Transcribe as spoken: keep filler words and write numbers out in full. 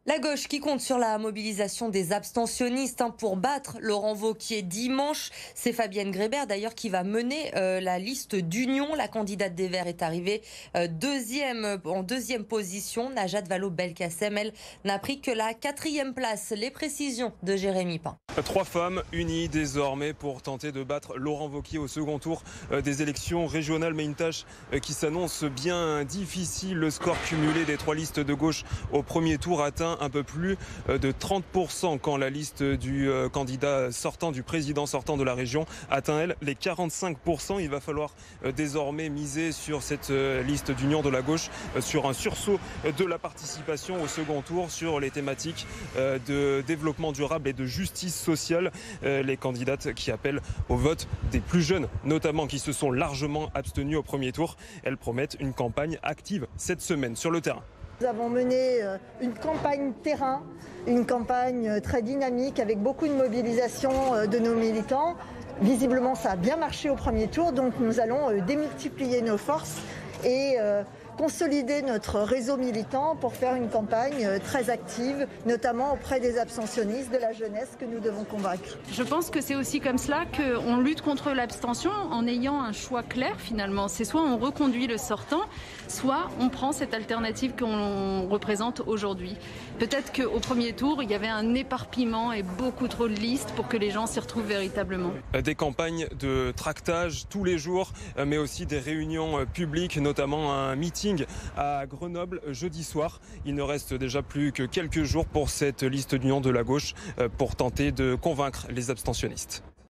La gauche qui compte sur la mobilisation des abstentionnistes hein, pour battre Laurent Wauquiez dimanche. C'est Fabienne Grébert d'ailleurs qui va mener euh, la liste d'union. La candidate des Verts est arrivée euh, deuxième, en deuxième position. Najat Vallaud-Belkacem, elle, n'a pris que la quatrième place. Les précisions de Jérémy Pain. Trois femmes unies désormais pour tenter de battre Laurent Wauquiez au second tour des élections régionales. Mais une tâche qui s'annonce bien difficile. Le score cumulé des trois listes de gauche au premier tour atteint un peu plus de trente pour cent quand la liste du candidat sortant, du président sortant de la région atteint elle les quarante-cinq pour cent. Il va falloir désormais miser sur cette liste d'union de la gauche, sur un sursaut de la participation au second tour, sur les thématiques de développement durable et de justice sociale. Les candidates qui appellent au vote des plus jeunes, notamment qui se sont largement abstenus au premier tour, elles promettent une campagne active cette semaine sur le terrain. Nous avons mené une campagne terrain, une campagne très dynamique avec beaucoup de mobilisation de nos militants. Visiblement, ça a bien marché au premier tour, donc nous allons démultiplier nos forces et consolider notre réseau militant pour faire une campagne très active, notamment auprès des abstentionnistes, de la jeunesse que nous devons convaincre. Je pense que c'est aussi comme cela qu'on lutte contre l'abstention en ayant un choix clair finalement. C'est soit on reconduit le sortant, soit on prend cette alternative qu'on représente aujourd'hui. Peut-être qu'au premier tour, il y avait un éparpillement et beaucoup trop de listes pour que les gens s'y retrouvent véritablement. Des campagnes de tractage tous les jours, mais aussi des réunions publiques, notamment un meeting à Grenoble jeudi soir. Il ne reste déjà plus que quelques jours pour cette liste d'union de la gauche pour tenter de convaincre les abstentionnistes.